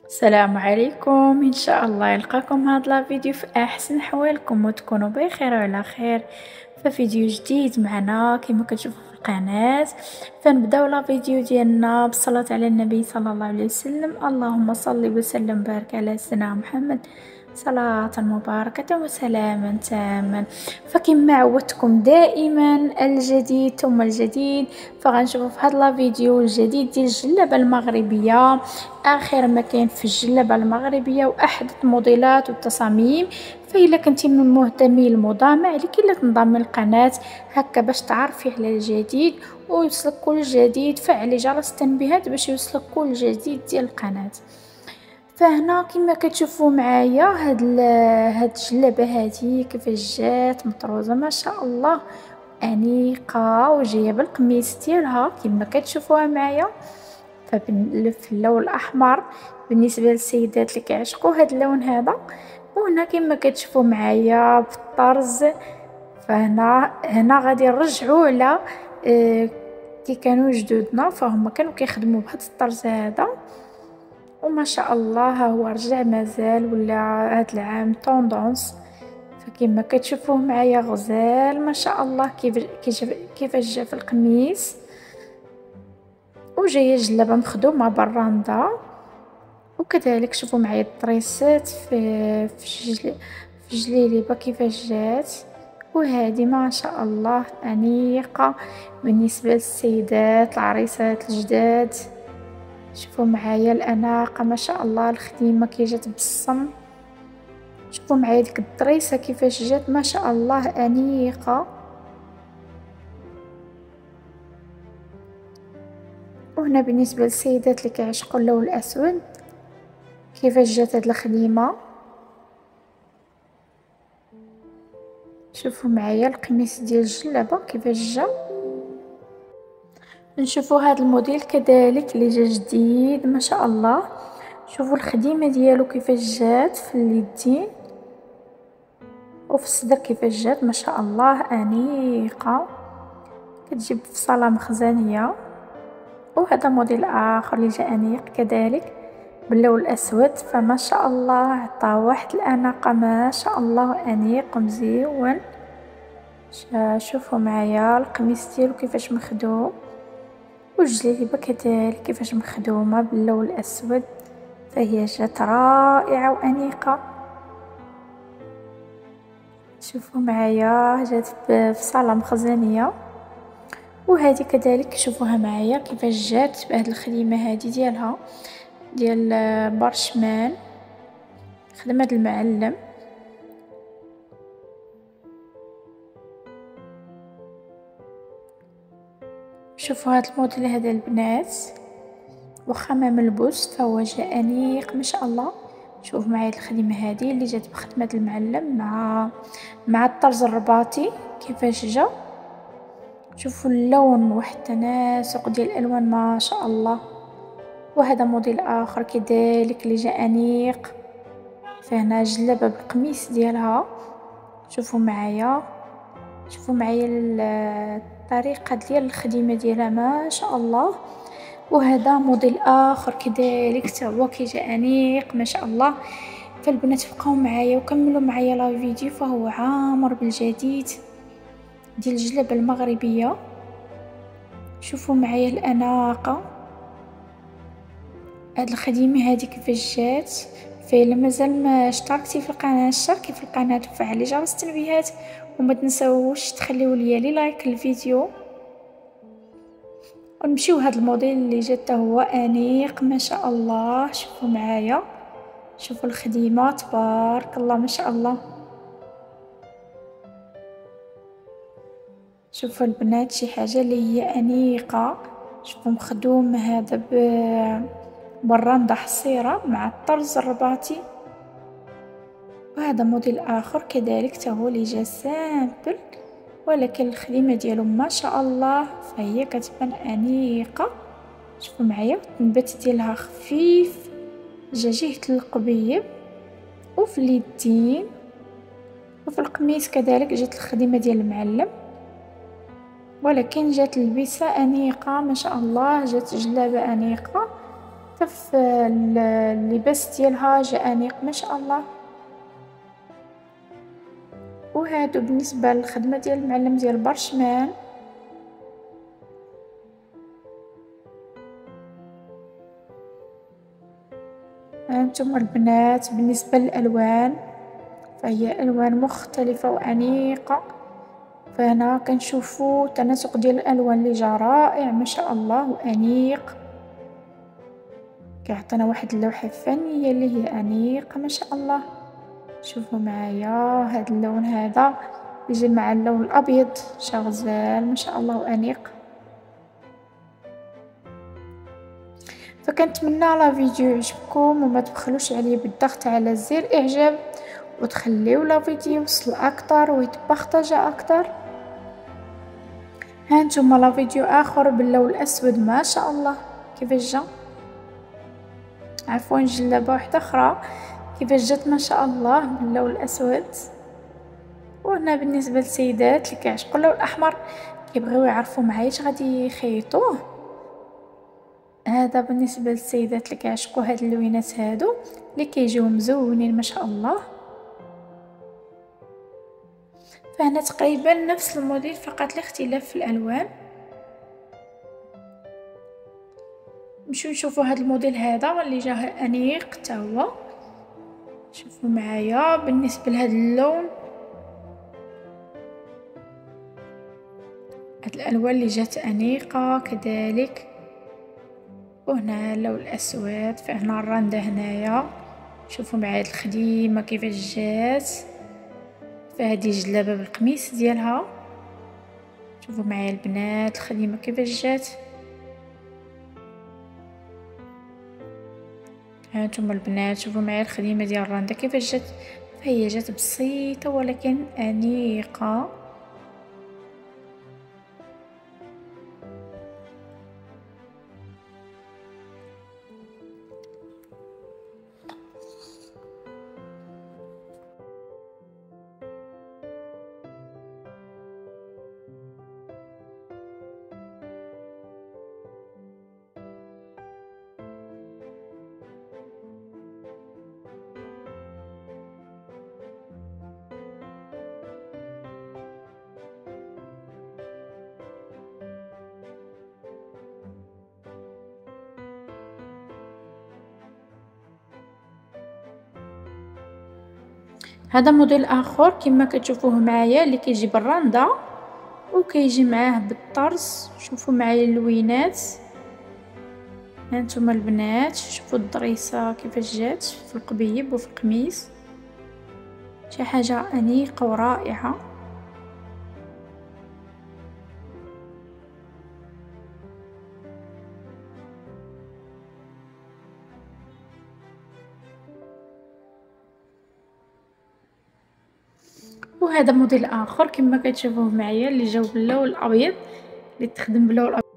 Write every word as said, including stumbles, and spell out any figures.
السلام عليكم، ان شاء الله يلقاكم هذا لا فيديو في احسن حوالكم وتكونوا بخير وعلى خير. ففيديو جديد معنا كما كتشوفوا في القناه. فنبداو لا فيديو ديالنا بالصلاه على النبي صلى الله عليه وسلم. اللهم صل وسلم وبارك على سيدنا محمد صلاة مباركة وسلاما تاما. فكما عودتكم دائما الجديد ثم الجديد، فغنشوفوا في هذا الفيديو الجديد ديال الجلابه المغربيه، اخر ما كاين في الجلابه المغربيه واحدث موديلات والتصاميم. فإلا كنتي من مهتمي الموضه ما عليك الا تنضمي للقناه هكا باش تعرفي على الجديد ويوصلك كل جديد. فعلي جرس التنبيهات باش يوصلك كل جديد ديال القناه. فهنا كما كتشوفوا معايا هاد هاد الجلابه هادي كيفاش جات مطروزه ما شاء الله، انيقه وجايه بالقميص ديالها كما كتشوفوها معايا. ففي اللون الاحمر بالنسبه للسيدات اللي كيعشقوا هاد اللون هذا. وهنا كما كتشوفوا معايا بالطرز. فهنا هنا غادي نرجعوا على اه كي كانوا جدودنا، فهم كانوا كيخدموا بهذا الطرز هذا وما شاء الله ها هو رجع مازال ولا هاد العام طوندونس. فكما كتشوفوه معايا غزال ما شاء الله كيف كيفاش جا في القميص، وجايه جلابه مخدومه براندا. وكذلك شوفوا معايا الطريسات في في جل... في جليليبه كيفاش جات. وهذه ما شاء الله انيقه بالنسبه للسيدات العريسات الجداد. شوفوا معايا الاناقه ما شاء الله، الخديمه كي جات بالصم. شوفوا معايا ديك الدريسه كيفاش جات ما شاء الله انيقه. وهنا بالنسبه للسيدات اللي كيعشقوا اللون الاسود كيفاش جات هاد الخديمه. شوفوا معايا القميص ديال الجلابه كيفاش جا. نشوفوا هذا الموديل كذلك اللي جا جديد ما شاء الله. شوفوا الخديمه ديالو كيفاش جات في اليدين وفي الصدر كيفاش جات ما شاء الله انيقه، كتجيب في صاله مخزنيه. وهذا موديل اخر اللي جا انيق كذلك باللون الاسود. فما شاء الله عطاه واحد الاناقه ما شاء الله انيق ومزيون. شوفوا معايا القميص ديالو كيفاش مخدوم والجليبه كذلك كيفاش مخدومه باللون الاسود. فهي جات رائعه وانيقه. شوفوا معايا جات في صاله مخزنيه. وهذه كذلك شوفوها معايا كيفاش جات بهذه الخديمه هذه ديالها ديال برشمان خدمه المعلم. شوفوا هذا الموديل هذا البنات واخا ما ملبوس فهو جا انيق ما شاء الله. شوف معايا الخدمه هذه اللي جات بخدمه المعلم مع مع الطرز الرباطي كيفاش جا. شوفوا اللون واحد التناسق ديال الالوان ما شاء الله. وهذا موديل اخر كذلك اللي جا انيق. فهنا جلابه بالقميص ديالها. شوفوا معايا شوفوا معايا الطريقه ديال الخدمه ديالها ما شاء الله. وهذا موديل اخر كذلك حتى هو كيجي انيق ما شاء الله. فالبنات بقاو معايا وكملوا معايا لا فيديو، فهو عامر بالجديد ديال الجلابه المغربيه. شوفوا معايا الاناقه هاد الخديمه هذه كيفاش جات. فإلا مازال ما اشتركتي في القناه اشتركي في القناه وفعلي جرس التنبيهات وما تنساوش تخليو لي لي لايك الفيديو. ونمشيو هاد الموديل اللي جات هو انيق ما شاء الله. شوفوا معايا شوفوا الخديمه تبارك الله ما شاء الله. شوفوا البنات شي حاجه اللي هي انيقه. شوفوا مخدوم هذا ب برانده حصيره مع الطرز الرباطي. وهذا موديل اخر كذلك تا هو اللي جا سامبل ولكن الخدمه ديالو ما شاء الله فهي كتبان انيقه. شوفوا معايا النبات ديالها خفيف جا جهه القبيب وفي اليدين وفي القميص كذلك جات الخدمه ديال المعلم ولكن جات البسه انيقه ما شاء الله. جات جلابه انيقه حتى اللباس ديالها جا انيق ما شاء الله. وهادو بالنسبه للخدمه ديال المعلم ديال برشمان. هانتوما البنات بالنسبه للالوان فهي الوان مختلفه وانيقه. فهنا كنشوفوا تناسق ديال الالوان اللي جا رائع ما شاء الله وانيق. كيعطينا واحد اللوحه فنيه اللي هي انيقه ما شاء الله. شوفوا معايا هذا اللون هذا يجي مع اللون الابيض شغزال ما شاء الله وانيق. فكنتمنى لا فيديو يعجبكم وما تبخلوش عليه بالضغط على زر اعجاب وتخليو لا فيديو يوصل اكثر ويتبارطاجا اكثر. هانتوما لا فيديو اخر باللون الاسود ما شاء الله كيفاش جا. عفوا جلابه واحده اخرى كيفاش جات ما شاء الله باللون الاسود. وهنا بالنسبه للسيدات اللي كيعشقوا اللون الاحمر كيبغيو يعرفوا معايا اش غادي يخيطوه. هذا بالنسبه للسيدات اللي كيعشقوا هاد اللوينات هادو اللي كيجيو مزونين ما شاء الله. فهنا تقريبا نفس الموديل فقط الاختلاف في الالوان. نمشيو نشوفوا هذا الموديل هذا اللي جاه انيق حتى هو. شوفوا معايا بالنسبه لهذا اللون هاد الالوان اللي جات انيقه كذلك. وهنا اللون الاسود فهنا الرنده هنايا. شوفوا معايا الخديمه كيفاش جات. فهذه جلابه بالقميص ديالها. شوفوا معايا البنات الخديمه كيفاش جات. هانتوما البنات شوفوا معايا الخديمه ديال الرنده كيفاش جات. فهي جات بسيطه ولكن انيقه. هذا موديل اخر كما كتشوفوه معايا اللي كيجي بالرنده وكيجي معاه بالطرز. شوفوا معايا اللوينات. هانتوما البنات شوفوا الضريسه كيفاش جات في القبيب وفي القميص. شي حاجه انيقه ورائعه. وهذا موديل اخر كما كتشوفوه معايا اللي جاو باللون الابيض اللي تخدم باللون